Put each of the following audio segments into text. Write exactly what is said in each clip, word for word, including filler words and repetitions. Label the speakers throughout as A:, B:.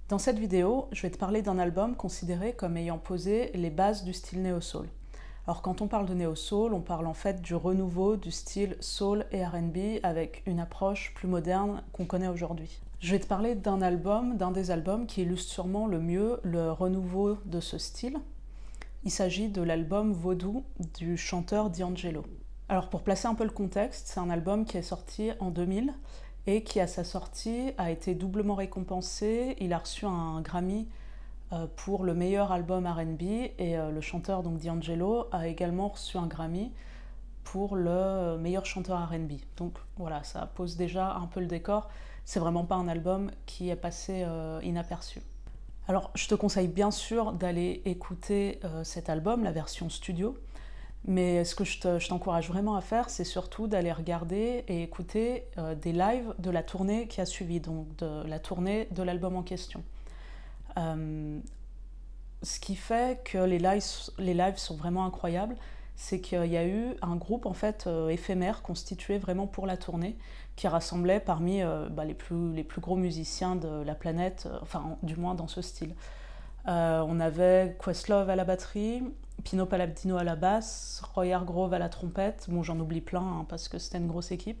A: Dans cette vidéo, je vais te parler d'un album considéré comme ayant posé les bases du style néo-soul. Alors quand on parle de néo-soul, on parle en fait du renouveau du style soul et R and B avec une approche plus moderne qu'on connaît aujourd'hui. Je vais te parler d'un album, d'un des albums qui illustre sûrement le mieux le renouveau de ce style. Il s'agit de l'album Vaudou du chanteur D'Angelo. Alors pour placer un peu le contexte, c'est un album qui est sorti en deux mille et qui à sa sortie a été doublement récompensé. Il a reçu un Grammy pour le meilleur album R and B et le chanteur donc D'Angelo a également reçu un Grammy pour le meilleur chanteur R and B. Donc voilà, ça pose déjà un peu le décor. C'est vraiment pas un album qui est passé euh, inaperçu. Alors je te conseille bien sûr d'aller écouter euh, cet album, la version studio. Mais ce que je t'encourage vraiment à faire, c'est surtout d'aller regarder et écouter euh, des lives de la tournée qui a suivi, donc de la tournée de l'album en question. Euh, ce qui fait que les lives, les lives sont vraiment incroyables, c'est qu'il y a eu un groupe en fait euh, éphémère constitué vraiment pour la tournée, qui rassemblait parmi euh, bah, les, plus, les plus gros musiciens de la planète, euh, enfin du moins dans ce style. Euh, on avait Questlove à la batterie, Pino Palladino à la basse, Roy Hargrove à la trompette, bon j'en oublie plein hein, parce que c'était une grosse équipe,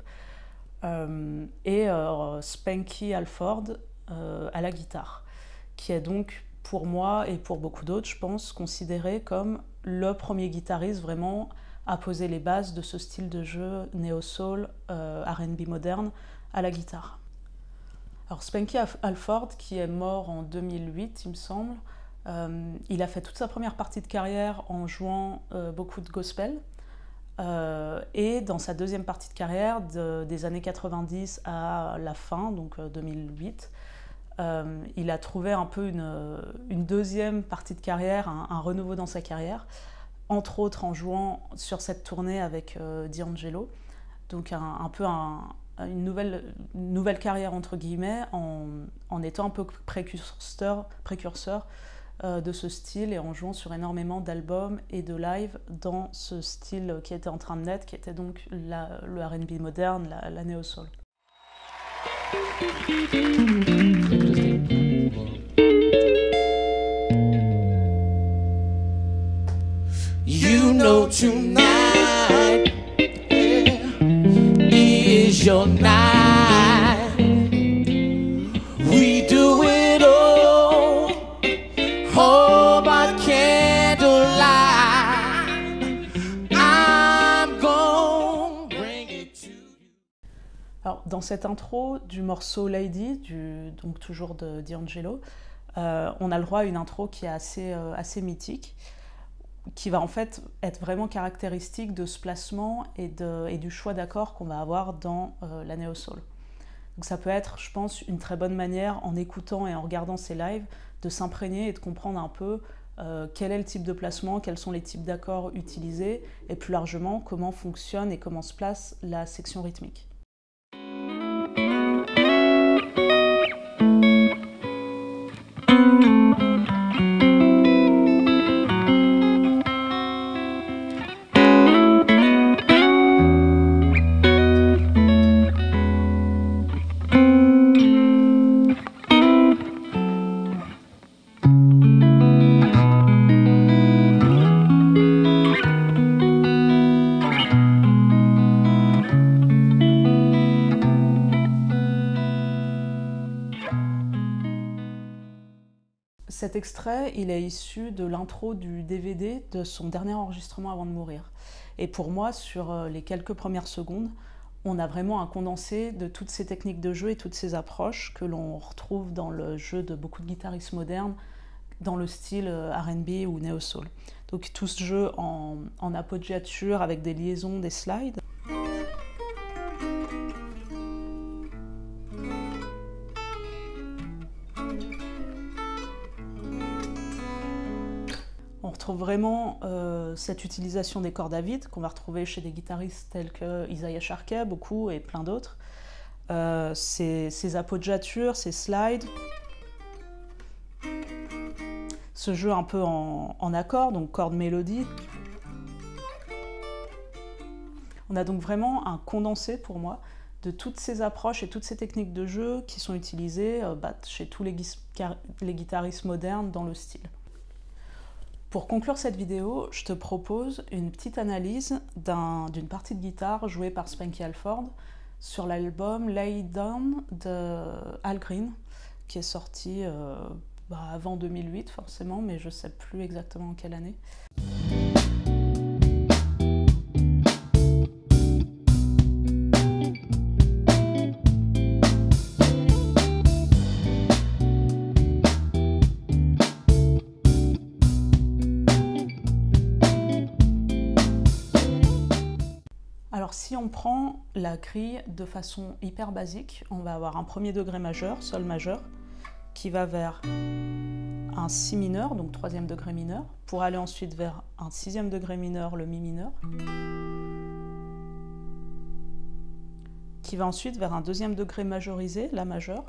A: euh, et euh, Spanky Halford euh, à la guitare, qui est donc pour moi et pour beaucoup d'autres je pense considéré comme le premier guitariste vraiment à poser les bases de ce style de jeu néo-soul, euh, R and B moderne à la guitare. Alors Spanky Halford, qui est mort en deux mille huit il me semble, Euh, il a fait toute sa première partie de carrière en jouant euh, beaucoup de gospel. Euh, et dans sa deuxième partie de carrière, de, des années quatre-vingt-dix à la fin, donc euh, deux mille huit, euh, il a trouvé un peu une, une deuxième partie de carrière, un, un renouveau dans sa carrière, entre autres en jouant sur cette tournée avec euh, D'Angelo. Donc un, un peu un, une, nouvelle, une nouvelle carrière entre guillemets, en, en étant un peu précurseur, précurseur de ce style et en jouant sur énormément d'albums et de live dans ce style qui était en train de naître, qui était donc la, le R and B moderne, la, la néo-soul. You know tonight is your night. We do it all. Oh, by candlelight, I'm gonna bring it to you. Alors, dans cette intro du morceau Lady, du, donc toujours de D'Angelo, euh, on a le droit à une intro qui est assez, euh, assez mythique, qui va en fait être vraiment caractéristique de ce placement et, de, et du choix d'accords qu'on va avoir dans euh, la néo-soul. Donc ça peut être, je pense, une très bonne manière, en écoutant et en regardant ces lives, de s'imprégner et de comprendre un peu euh, quel est le type de placement, quels sont les types d'accords utilisés, et plus largement, comment fonctionne et comment se place la section rythmique. Cet extrait, il est issu de l'intro du D V D de son dernier enregistrement avant de mourir. Et pour moi, sur les quelques premières secondes, on a vraiment un condensé de toutes ces techniques de jeu et toutes ces approches que l'on retrouve dans le jeu de beaucoup de guitaristes modernes, dans le style R and B ou néo-soul. Donc tout ce jeu en, en appoggiature avec des liaisons, des slides. On retrouve vraiment euh, cette utilisation des cordes à vide qu'on va retrouver chez des guitaristes tels que Isaiah Sharkey, beaucoup, et plein d'autres. Euh, ces, ces appoggiatures, ces slides, ce jeu un peu en, en accord, donc corde-mélodie. On a donc vraiment un condensé pour moi de toutes ces approches et toutes ces techniques de jeu qui sont utilisées euh, bah, chez tous les, les guitaristes modernes dans le style. Pour conclure cette vidéo, je te propose une petite analyse d'une partie de guitare jouée par Spanky Halford sur l'album Lay Down de Al Green, qui est sorti euh, bah, avant deux mille huit forcément, mais je ne sais plus exactement en quelle année. Alors si on prend la grille de façon hyper basique, on va avoir un premier degré majeur, sol majeur, qui va vers un si mineur, donc troisième degré mineur, pour aller ensuite vers un sixième degré mineur, le mi mineur, qui va ensuite vers un deuxième degré majorisé, la majeur,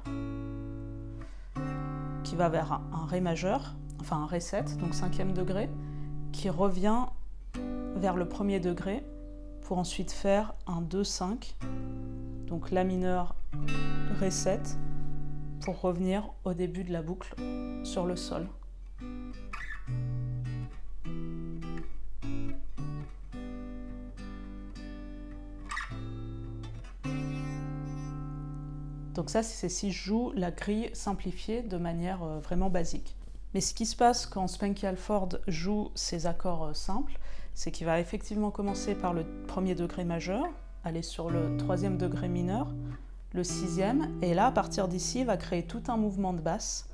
A: qui va vers un, un ré majeur, enfin un ré sept, donc cinquième degré, qui revient vers le premier degré, pour ensuite faire un deux cinq, donc la mineur, ré sept, pour revenir au début de la boucle sur le sol. Donc ça, c'est si je joue la grille simplifiée de manière vraiment basique. Mais ce qui se passe quand Spanky Halford joue ces accords simples, c'est qu'il va effectivement commencer par le premier degré majeur, aller sur le troisième degré mineur, le sixième, et là, à partir d'ici, il va créer tout un mouvement de basse.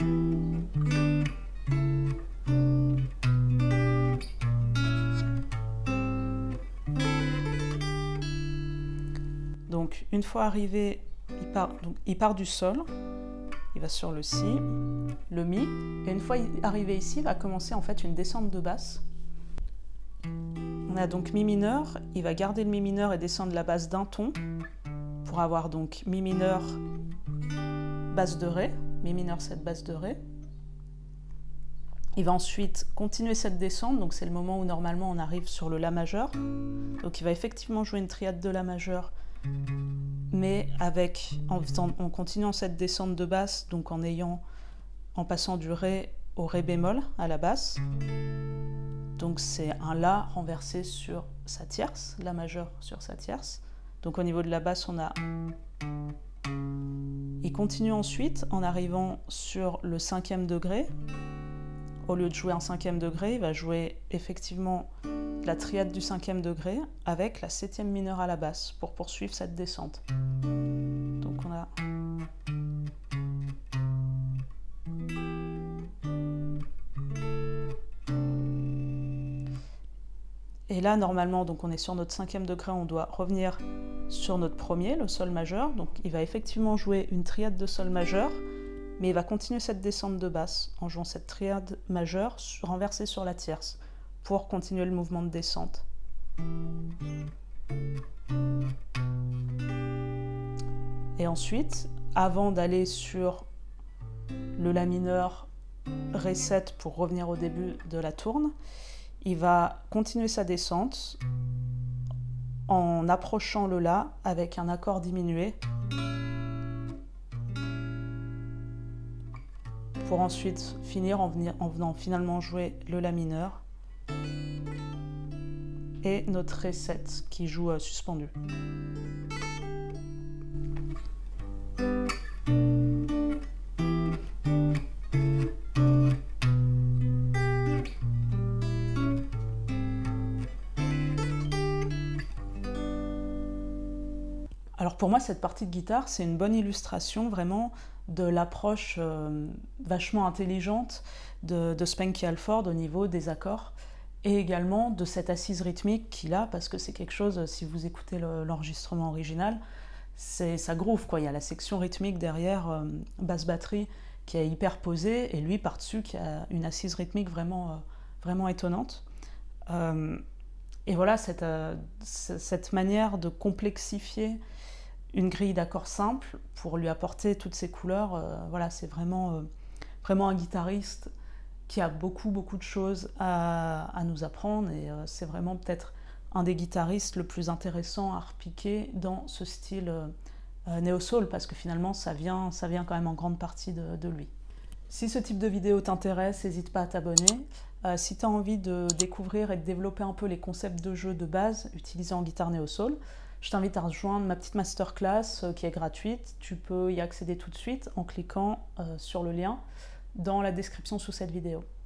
A: Donc, une fois arrivé, il part, donc, il part du sol, il va sur le si, le mi, et une fois arrivé ici, il va commencer en fait une descente de basse. On a donc mi mineur, il va garder le mi mineur et descendre la basse d'un ton pour avoir donc mi mineur, basse de ré, mi mineur sept, basse de ré. Il va ensuite continuer cette descente, donc c'est le moment où normalement on arrive sur le la majeur. Donc il va effectivement jouer une triade de la majeur, mais avec, en, faisant, en continuant cette descente de basse, donc en ayant, en passant du ré au ré bémol à la basse. Donc c'est un la renversé sur sa tierce, la majeure sur sa tierce. Donc au niveau de la basse, on a... Il continue ensuite en arrivant sur le cinquième degré. Au lieu de jouer un cinquième degré, il va jouer effectivement la triade du cinquième degré avec la septième mineure à la basse pour poursuivre cette descente. Donc on a... Et là, normalement, donc on est sur notre cinquième degré, on doit revenir sur notre premier, le sol majeur. Donc il va effectivement jouer une triade de sol majeur, mais il va continuer cette descente de basse en jouant cette triade majeure renversée sur la tierce pour continuer le mouvement de descente. Et ensuite, avant d'aller sur le la mineur, ré sept pour revenir au début de la tourne, il va continuer sa descente en approchant le la avec un accord diminué pour ensuite finir en, venir, en venant finalement jouer le la mineur et notre ré sept qui joue euh, suspendu. Alors pour moi, cette partie de guitare, c'est une bonne illustration vraiment de l'approche euh, vachement intelligente de, de Spanky Halford au niveau des accords et également de cette assise rythmique qu'il a, parce que c'est quelque chose, si vous écoutez l'enregistrement original, ça groove, quoi. Il y a la section rythmique derrière, euh, basse batterie, qui est hyper posée, et lui par-dessus qui a une assise rythmique vraiment, euh, vraiment étonnante. Euh, et voilà, cette, euh, cette manière de complexifier une grille d'accords simple pour lui apporter toutes ces couleurs, euh, voilà, c'est vraiment, euh, vraiment un guitariste qui a beaucoup beaucoup de choses à, à nous apprendre, et euh, c'est vraiment peut-être un des guitaristes le plus intéressant à repiquer dans ce style euh, néo-soul, parce que finalement ça vient, ça vient quand même en grande partie de, de lui. Si ce type de vidéo t'intéresse, n'hésite pas à t'abonner. Euh, si tu as envie de découvrir et de développer un peu les concepts de jeu de base utilisés en guitare néo-soul, je t'invite à rejoindre ma petite masterclass euh, qui est gratuite. Tu peux y accéder tout de suite en cliquant euh, sur le lien dans la description sous cette vidéo.